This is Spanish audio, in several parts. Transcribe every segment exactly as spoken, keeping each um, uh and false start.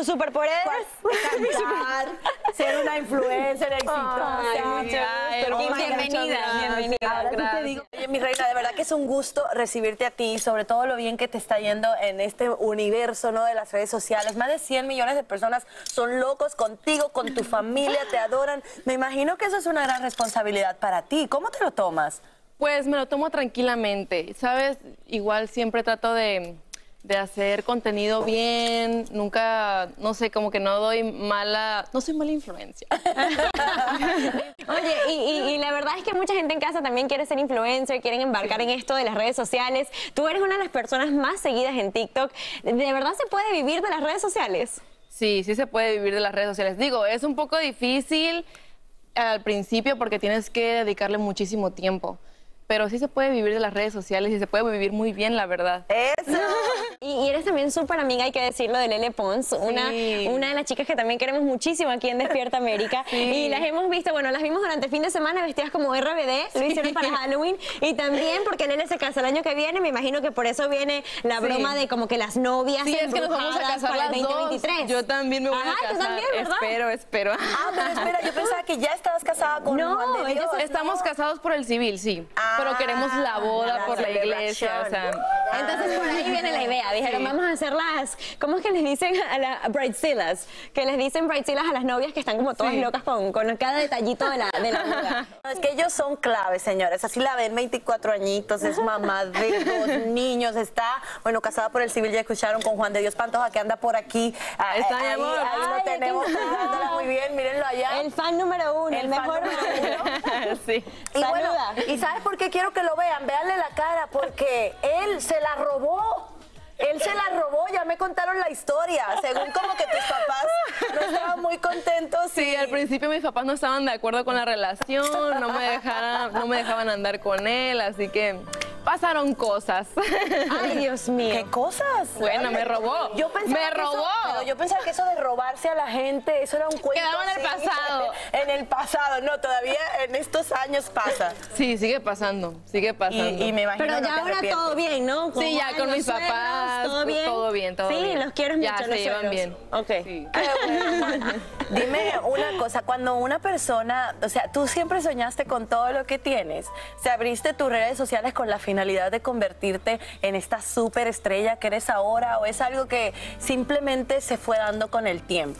¿Tus superpoderes? Cantar, ser una influencer exitosa. Ay, mucho gusto. Bienvenida, bienvenida. Ahora sí te digo, oye, mi reina, de verdad que es un gusto recibirte a ti, sobre todo lo bien que te está yendo en este universo, ¿no?, de las redes sociales. Más de cien millones de personas son locos contigo, con tu familia, te adoran. Me imagino que eso es una gran responsabilidad para ti. ¿Cómo te lo tomas? Pues me lo tomo tranquilamente, ¿sabes? Igual siempre trato de, de hacer contenido bien, nunca, no sé, como que no doy mala, no soy mala influencia. Oye, y, y, y la verdad es que mucha gente en casa también quiere ser influencer, quieren embarcar sí. en esto de las redes sociales. Tú eres una de las personas más seguidas en TikTok. ¿De verdad se puede vivir de las redes sociales? Sí, sí se puede vivir de las redes sociales. Digo, es un poco difícil al principio porque tienes que dedicarle muchísimo tiempo. Pero sí se puede vivir de las redes sociales y se puede vivir muy bien, la verdad. ¡Eso! Y, y eres también súper amiga, hay que decirlo, de Lele Pons, sí. una, una de las chicas que también queremos muchísimo aquí en Despierta América. Sí. Y las hemos visto, bueno, las vimos durante el fin de semana vestidas como R B D, sí. lo hicieron para Halloween. Y también porque Lele se casa el año que viene, me imagino que por eso viene la sí. broma de como que las novias sí, es que nos vamos a casar para el veinte veintitrés. Dos. Yo también me voy Ajá, a casar. Tú también, ¿verdad? Espero, espero. Ah, pero espera, yo pensaba que ya estabas casada con no, Juan de Dios. Estamos no. casados por el civil, sí. Ah, pero queremos la boda la por la iglesia, o sea. Entonces por ahí viene la idea. Dijeron, sí. vamos a hacer las, ¿cómo es que les dicen a las bridezillas? Que les dicen bridezillas a las novias que están como todas sí. locas con, con cada detallito de la, de la boda. No, es que ellos son claves, señores. Así la ven, veinticuatro añitos, es mamá de dos niños, está, bueno, casada por el civil, ya escucharon, con Juan de Dios Pantoja, que anda por aquí. Está, ahí, mi amor. Ahí Ay, lo tenemos, muy bien, mírenlo allá. El fan número uno, el, el mejor número uno. Sí. Y Saluda. bueno, ¿y sabes por qué quiero que lo vean? Véanle la cara, porque él se la robó. Él se la robó, ya me contaron la historia. Según como que tus papás no estaban muy contentos. Sí, y... al principio mis papás no estaban de acuerdo con la relación, no me dejaran, no me dejaban andar con él, así que pasaron cosas. Ay, Dios mío. ¿Qué cosas? Bueno, me robó. Yo pensaba me que robó. Eso, pero yo pensaba que eso de robarse a la gente, eso era un cuento. Quedaba en el así, pasado. En el pasado, no, todavía en estos años pasa. Sí, sigue pasando, sigue pasando. Y, y me imagino Pero ya ahora todo bien, ¿no? Con sí, ya con mis suegros, papás. ¿Todo bien? Todo bien, todo sí, bien. Sí, los quiero mucho. Ya se los llevan suegros. bien. Ok. Sí. Bueno. Dime una cosa, cuando una persona, o sea, tú siempre soñaste con todo lo que tienes, o sea, abriste tus redes sociales con la finalidad de convertirte en esta súper estrella que eres ahora, o es algo que simplemente se fue dando con el tiempo.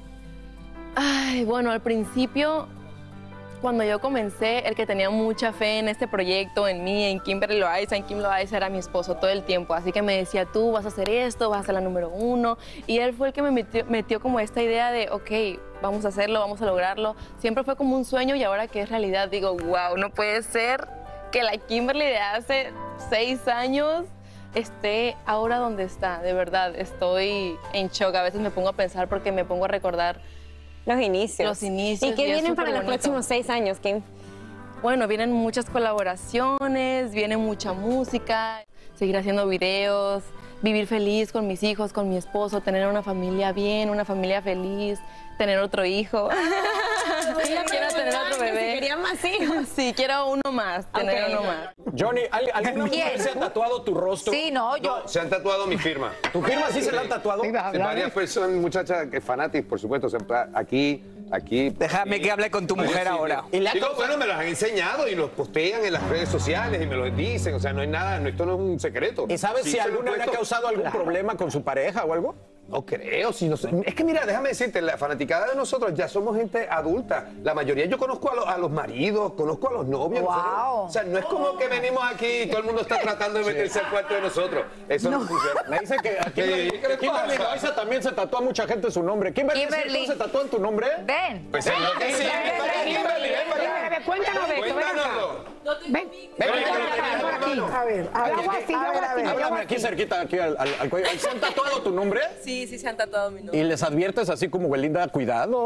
Ay, bueno, al principio, cuando yo comencé, el que tenía mucha fe en este proyecto, en mí, en Kimberly Loaiza, en Kim Loaiza, era mi esposo todo el tiempo. Así que me decía, tú vas a hacer esto, vas a ser la número uno. Y él fue el que me metió, metió como esta idea de, ok, vamos a hacerlo, vamos a lograrlo. Siempre fue como un sueño y ahora que es realidad, digo, wow, no puede ser que la Kimberly de hace seis años esté ahora donde está. De verdad, estoy en shock. A veces me pongo a pensar porque me pongo a recordar Los inicios. Los inicios. ¿Y qué y vienen para los bonito. próximos seis años, Kim? Bueno, vienen muchas colaboraciones, viene mucha música, seguir haciendo videos, vivir feliz con mis hijos, con mi esposo, tener una familia bien, una familia feliz, tener otro hijo. Quiero tener otro bebé. Si quería más hijos. Sí, quiero uno más, tener okay. uno más. Johnny, ¿alguna mujer se ha tatuado tu rostro? Sí, no, yo... No, se han tatuado mi firma. ¿Tu firma sí, sí se la han tatuado? Sí, varias personas, muchachas fanáticas, por supuesto. O sea, aquí, aquí... Déjame aquí. que hable con tu mujer sí, ahora. ¿Y la Digo, bueno, me las han enseñado y los postean en las redes sociales y me lo dicen. O sea, no hay nada, no, esto no es un secreto. ¿Y sabes sí, si alguna le ha causado algún claro. problema con su pareja o algo? No creo, si no sé. Es que mira, déjame decirte, la fanaticada de nosotros ya somos gente adulta. La mayoría, yo conozco a, lo, a los maridos, conozco a los novios. Wow. Nosotros, o sea, no es como que venimos aquí y todo el mundo está tratando de meterse sí. al cuarto de nosotros. Eso no, no funciona. Me dice que aquí Kimberly Loaiza también se tatúa a mucha gente su nombre. Kimberly, Kimberly. ¿sí se tatúa en tu nombre? Ven. Pues es lo que sí. Kimberly, ven para acá. Cuéntanos de esto, ven acá. Ven, ven, por aquí. A ver, habla así, habla así. Háblame aquí cerquita, aquí al, al, al cuello. ¿Se han tatuado tu nombre? Sí, sí se han tatuado mi nombre. ¿Y les adviertes así como Belinda, cuidado?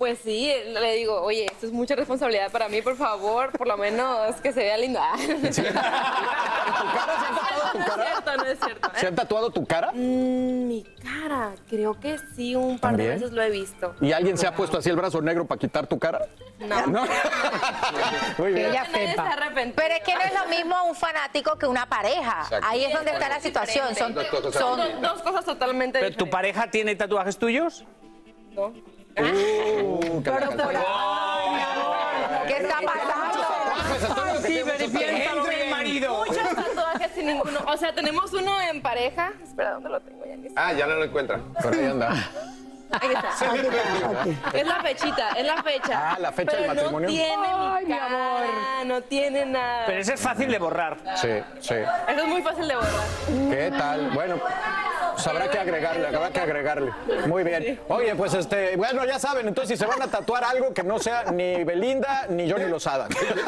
Pues sí, le digo, oye, esto es mucha responsabilidad para mí, por favor, por lo menos que se vea linda. Sí. ¿Tu cara? ¿Se han tatuado tu cara? No es cierto, no es cierto. ¿Se han tatuado tu cara? Mm, mi cara, creo que sí, un par ¿También? de veces lo he visto. ¿Y alguien se ha puesto así el brazo negro para quitar tu cara? No. ¿No? Muy bien. Que ella Nadie se sepa. arrepentió. Pero es que no es lo mismo un fanático que una pareja. Exacto. Ahí es donde está la situación. Son, Dos cosas son, Son dos cosas totalmente ¿Pero tu diferentes. pareja tiene tatuajes tuyos? No. Uh, que la pero por ahí, ¿qué está pasando? Sí, pero piénsalo bien, marido. Muchos tatuajes sin ninguno. O sea, tenemos uno en pareja. Espera, ¿dónde lo tengo? Ya ni sé. Ah, ya no lo encuentran. Por ahí anda. Ahí está. Es la fechita, es la fecha. Ah, la fecha Pero del matrimonio. No tiene Ay, mi mi cara, no tiene nada. Pero ese es fácil de borrar. Sí, sí. Eso es muy fácil de borrar. ¿Qué tal? Bueno, pues habrá que agregarle, habrá que agregarle. Muy bien. Oye, pues este, bueno, ya saben, entonces si se van a tatuar algo que no sea ni Belinda ni Johnny Lozada.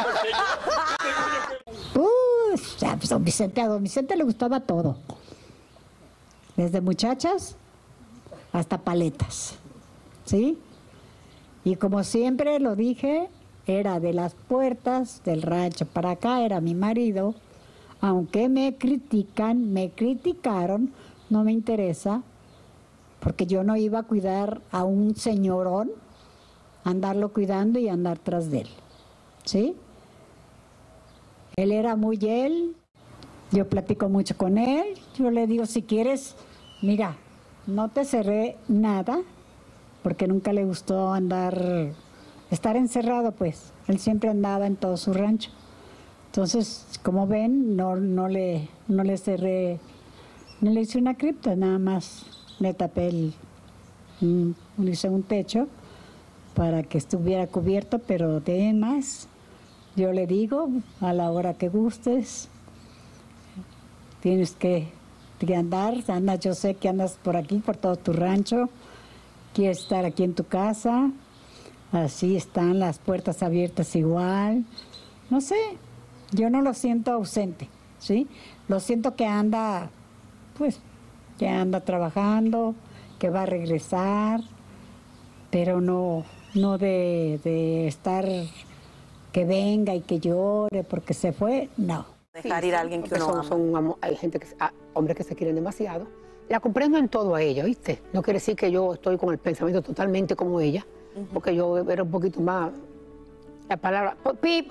Uh, ya, pues, don Vicente, a don Vicente le gustaba todo. Desde muchachas hasta paletas, ¿sí? Y como siempre lo dije, era de las puertas del rancho para acá, era mi marido. Aunque me critican, me criticaron, no me interesa, porque yo no iba a cuidar a un señorón, andarlo cuidando y andar tras de él, ¿sí? Él era muy él, yo platico mucho con él, yo le digo, si quieres, mira, no te cerré nada, porque nunca le gustó andar, estar encerrado, pues. Él siempre andaba en todo su rancho. Entonces, como ven, no, no, le, no le cerré, no le hice una cripta, nada más le tapé el, un, le hice un techo para que estuviera cubierto, pero de ahí en más, yo le digo, a la hora que gustes, tienes que, que andar, andas, yo sé que andas por aquí, por todo tu rancho, quieres estar aquí en tu casa, así están las puertas abiertas igual, no sé, yo no lo siento ausente, ¿sí? Lo siento que anda, pues, que anda trabajando, que va a regresar, pero no, no de, de estar, que venga y que llore porque se fue, no. Dejar ir a alguien que Porque uno son, ama. son amo- hay gente que, ah, hombres que se quieren demasiado. La comprendo en todo a ella, ¿viste? No quiere decir que yo estoy con el pensamiento totalmente como ella, porque yo era un poquito más, la palabra, pip,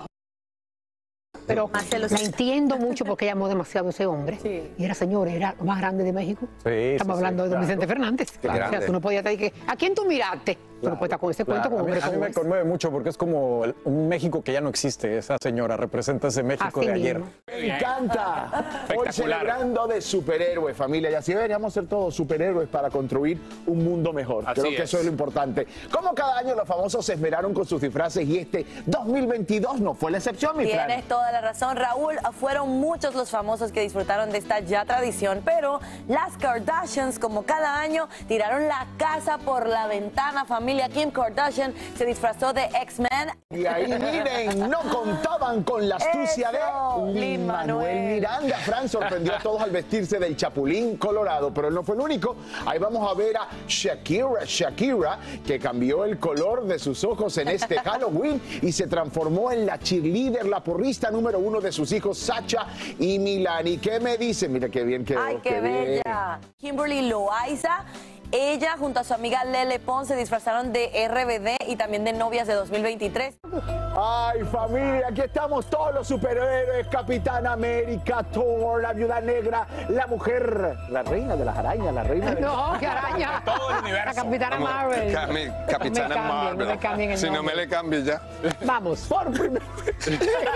pero la entiendo mucho porque ella amó demasiado a ese hombre. Sí. Y era, señor, era lo más grande de México. Sí, Estamos sí, hablando sí, de don claro. Vicente Fernández. Qué O sea, grande. tú no podías decir que, ¿a quién tú miraste? Tú no puedes estar con ese cuento Claro, con a mí, hombre a mí como me ese. conmueve mucho porque es como el- un México que ya no existe. Esa señora representa ese México Así de ayer. mismo. Me encanta. Hoy Espectacular. celebrando de superhéroes, familia. Y así deberíamos ser todos superhéroes para construir un mundo mejor. Así Creo que es. eso es lo importante. Como cada año los famosos se esmeraron con sus disfraces y este dos mil veintidós no fue la excepción, mi Fran. Tienes toda la razón, Raúl. Fueron muchos los famosos que disfrutaron de esta ya tradición, pero las Kardashians, como cada año, tiraron la casa por la ventana. Familia, Kim Kardashian se disfrazó de X-Men. Y ahí miren, no contaban con la astucia Eso, de Lin-Manuel. Lin-Manuel Miranda. Fran sorprendió a todos al vestirse del Chapulín Colorado, pero él no fue el único. Ahí vamos a ver a Shakira, Shakira, que cambió el color de sus ojos en este Halloween y se transformó en la cheerleader, la porrista número uno de sus hijos, Sacha y Milani. ¿Qué me dice? Mira qué bien quedó. ¡Ay, qué bien. bella! Kimberly Loaiza. Ella junto a su amiga Lele Pons se disfrazaron de R B D y también de novias de dos mil veintitrés. Ay, familia, aquí estamos todos los superhéroes, Capitán América, Thor, la Viuda Negra, la mujer, la reina de las arañas, la reina de... No, qué araña. Todo el universo. La Capitana Vamos, Marvel. Cami- Capitana No me cambien, Marvel. no me cambien el si no nombre. me le cambie ya. Vamos. Por primera ¿Qué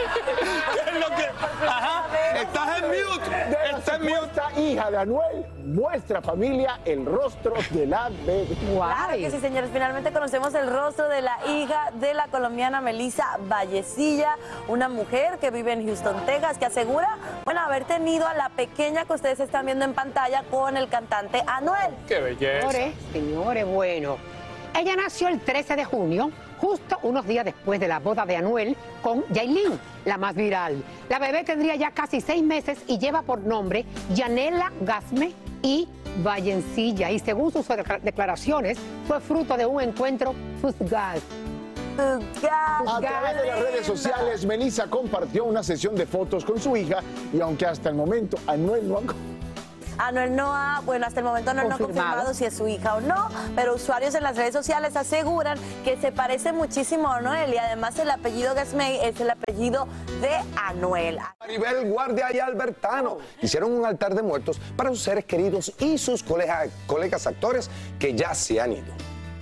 es lo que? Ajá, estás en mute. de la Estás en mute. supuesta hija de Anuel, muestra familia el rostro de la bebé. Claro que sí, señores. Finalmente conocemos el rostro de la hija de la colombiana Melissa Vallecilla, una mujer que vive en Houston, Texas, que asegura, bueno, haber tenido a la pequeña que ustedes están viendo en pantalla con el cantante Anuel. Qué belleza. Señores, señores, bueno. Ella nació el trece de junio, justo unos días después de la boda de Anuel con Yailin, la más viral. La bebé tendría ya casi seis meses y lleva por nombre Yanela Gasme y Vallencilla. Y según sus declaraciones, fue fruto de un encuentro fugaz. A través de las redes sociales, Melissa compartió una sesión de fotos con su hija y aunque hasta el momento Anuel no ha... Anuel no ha, bueno, hasta el momento Anuel no ha confirmado si es su hija o no, pero usuarios en las redes sociales aseguran que se parece muchísimo a Anuel y además el apellido Gasmey es el apellido de Anuel. Maribel Guardia y Albertano hicieron un altar de muertos para sus seres queridos y sus colegas, colegas actores que ya se han ido.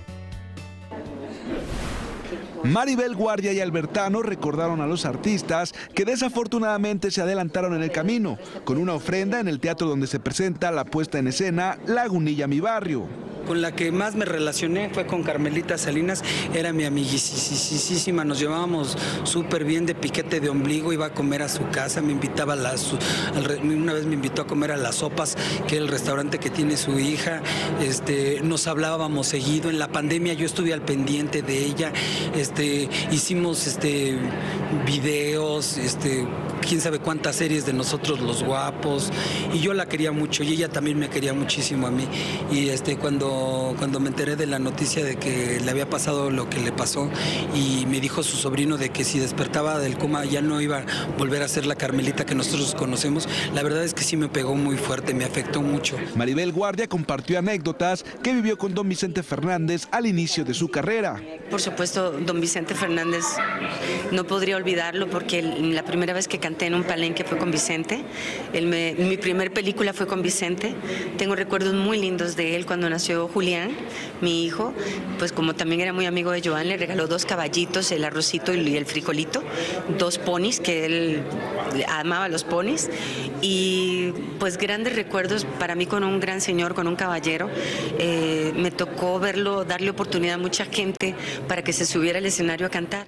Maribel Guardia y Albertano recordaron a los artistas que desafortunadamente se adelantaron en el camino, con una ofrenda en el teatro donde se presenta la puesta en escena Lagunilla, mi barrio. Con la que más me relacioné fue con Carmelita Salinas, era mi amiguísima, nos llevábamos súper bien de piquete de ombligo, iba a comer a su casa, me invitaba a las, una vez me invitó a comer a Las Sopas, que es el restaurante que tiene su hija, este, nos hablábamos seguido, en la pandemia yo estuve al pendiente de ella, este, hicimos este, videos, este, quién sabe cuántas series de nosotros los guapos, y yo la quería mucho y ella también me quería muchísimo a mí, y este, cuando Cuando me enteré de la noticia de que le había pasado lo que le pasó y me dijo su sobrino de que si despertaba del coma ya no iba a volver a ser la Carmelita que nosotros conocemos, la verdad es que sí me pegó muy fuerte, me afectó mucho. Maribel Guardia compartió anécdotas que vivió con don Vicente Fernández al inicio de su carrera. Por supuesto, don Vicente Fernández no podría olvidarlo porque la primera vez que canté en un palenque fue con Vicente, él me, mi primer película fue con Vicente, tengo recuerdos muy lindos de él cuando nació Julián, mi hijo, pues como también era muy amigo de Joan, le regaló dos caballitos, el arrocito y el frijolito, dos ponis, que él amaba los ponis, y pues grandes recuerdos para mí con un gran señor, con un caballero. Eh, me tocó verlo, darle oportunidad a mucha gente para que se subiera al escenario a cantar.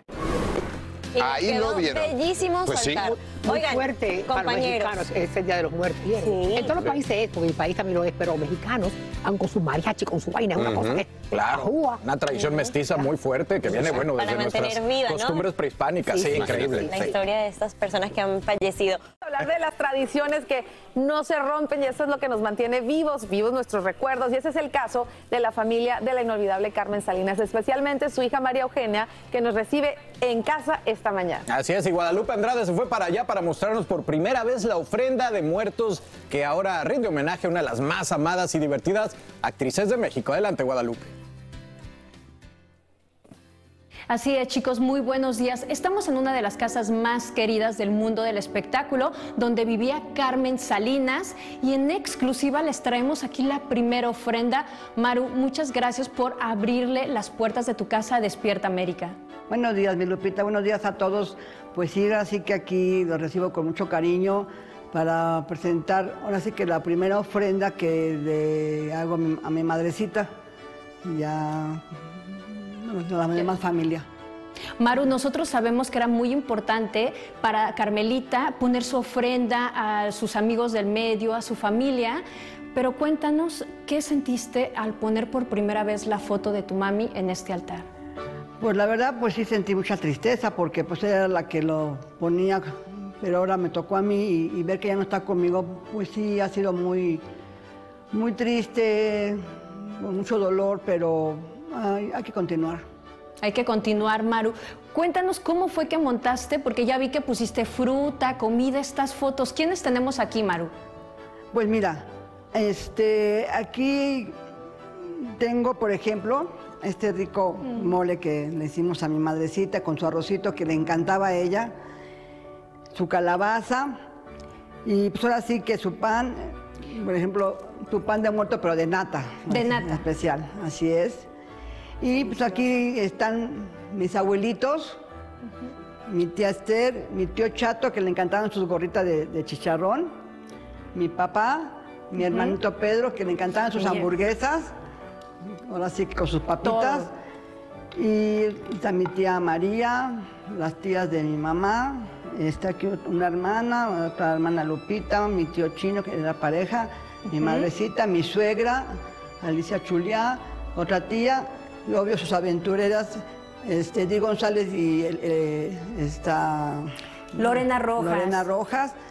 Ahí lo vieron. Bellísimo pues su altar. Sí. Muy Oigan, fuerte para los compañeros. mexicanos, es el Día de los Muertos. Sí. En todos los países es, porque mi país también lo es, pero mexicanos, aunque con su mariachi, con su vaina, es una Uh-huh. cosa que Claro, ajúa. una tradición mestiza muy fuerte que viene, bueno, Para desde mantener nuestras vida, ¿no? costumbres prehispánicas. Sí, Sí, sí, increíble. La sí. historia de estas personas que han fallecido. Hablar de las tradiciones que no se rompen y eso es lo que nos mantiene vivos, vivos nuestros recuerdos. Y ese es el caso de la familia de la inolvidable Carmen Salinas, especialmente su hija María Eugenia, que nos recibe en casa esta mañana. Así es, y Guadalupe Andrade se fue para allá para mostrarnos por primera vez la ofrenda de muertos que ahora rinde homenaje a una de las más amadas y divertidas actrices de México. Adelante, Guadalupe. Así es, chicos, muy buenos días. Estamos en una de las casas más queridas del mundo del espectáculo, donde vivía Carmen Salinas, y en exclusiva les traemos aquí la primera ofrenda. Maru, muchas gracias por abrirle las puertas de tu casa a Despierta América. Buenos días, mi Lupita, buenos días a todos. Pues sí, así que aquí lo recibo con mucho cariño para presentar, ahora sí que la primera ofrenda que le hago a mi, a mi madrecita, y ya bueno, la demás familia. Maru, nosotros sabemos que era muy importante para Carmelita poner su ofrenda a sus amigos del medio, a su familia, pero cuéntanos, ¿qué sentiste al poner por primera vez la foto de tu mami en este altar? Pues la verdad, pues sí sentí mucha tristeza porque pues era la que lo ponía, pero ahora me tocó a mí y, y ver que ya no está conmigo, pues sí ha sido muy, muy triste, con mucho dolor, pero ay, hay que continuar. Hay que continuar, Maru. Cuéntanos cómo fue que montaste, porque ya vi que pusiste fruta, comida, estas fotos. ¿Quiénes tenemos aquí, Maru? Pues mira, este, aquí tengo, por ejemplo, este rico mole que le hicimos a mi madrecita con su arrocito que le encantaba a ella, su calabaza y pues ahora sí que su pan, por ejemplo, tu pan de muerto pero de nata. De nata. Especial, así es. Y pues aquí están mis abuelitos, uh-huh. mi tía Esther, mi tío Chato que le encantaban sus gorritas de, de chicharrón, mi papá, mi uh-huh. hermanito Pedro que le encantaban sus hamburguesas. Ahora sí que con sus papitas. Todo. Y está mi tía María, las tías de mi mamá. Está aquí una hermana, otra hermana Lupita, mi tío Chino, que era pareja, uh-huh. mi madrecita, mi suegra, Alicia Chuliá, otra tía, y obvio sus aventureras, este, Di González y eh, está... Lorena Rojas. Lorena Rojas.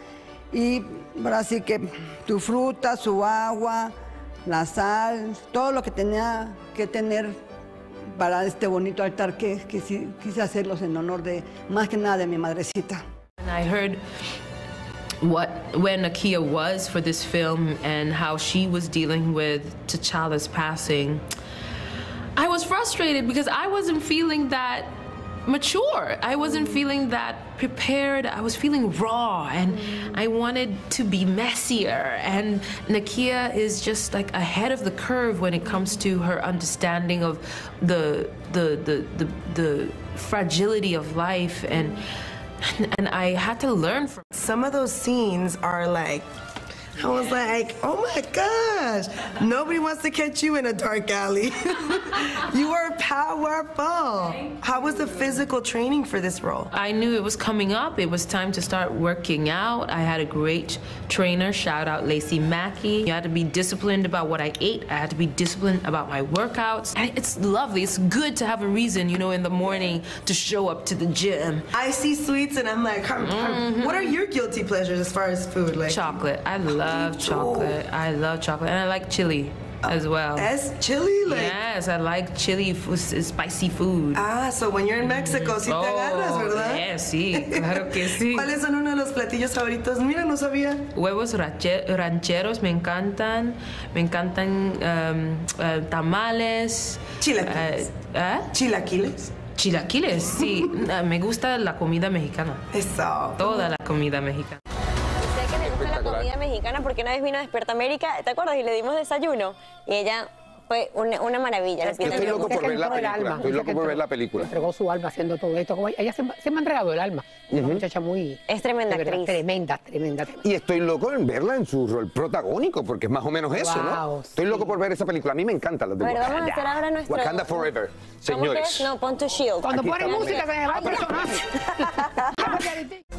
Y ahora sí que tu fruta, su agua, la sal, todo lo que tenía que tener para este bonito altar que, que sí, quise hacerlos en honor de, más que nada, de mi madrecita. And I heard what where Nakia was for this film and how she was dealing with T'Challa's passing. I was frustrated because I wasn't feeling that mature. I wasn't feeling that prepared. I was feeling raw and I wanted to be messier. And Nakia is just like ahead of the curve when it comes to her understanding of the the the the, the fragility of life, and and I had to learn from some of those scenes are like, I was like, oh my gosh, nobody wants to catch you in a dark alley. You are powerful. How was the physical training for this role? I knew it was coming up. It was time to start working out. I had a great trainer, shout out Lacey Mackey. You had to be disciplined about what I ate. I had to be disciplined about my workouts. And it's lovely. It's good to have a reason, you know, in the morning to show up to the gym. I see sweets and I'm like, hum, hum. Mm-hmm. What are your guilty pleasures as far as food? Like chocolate. I love I love chocolate. I love chocolate. And I like chili as well. That's chili? Like... Yes, I like chili, spicy food. Ah, so when you're in Mexico, sí te oh, agarras, ¿verdad? Yes, sí, claro que sí. ¿Cuáles son uno de los platillos favoritos? Mira, no sabía. Huevos rancheros me encantan. Me encantan um, uh, tamales. Chilaquiles. Uh, ¿eh? Chilaquiles. Chilaquiles, sí. Me gusta la comida mexicana. Eso. Toda la comida mexicana. La comida mexicana, porque una vez vino a Despierta América, ¿te acuerdas? Y le dimos desayuno y ella fue una, una maravilla. Es que estoy loco por ver la película. Estoy loco por ver la película. Entregó su alma haciendo todo esto. Como ella se, se me ha entregado el alma. Una uh-huh. muchacha muy... Es tremenda verdad, actriz. Tremenda, tremenda. Y estoy loco en verla en su rol protagónico, porque es más o menos eso, wow, ¿no? Estoy sí. loco por ver esa película. A mí me encanta la de Pero vamos a hacer ahora nuestro... Wakanda Forever, señores. No, pon tu shield. Cuando ponen música se me va el personaje.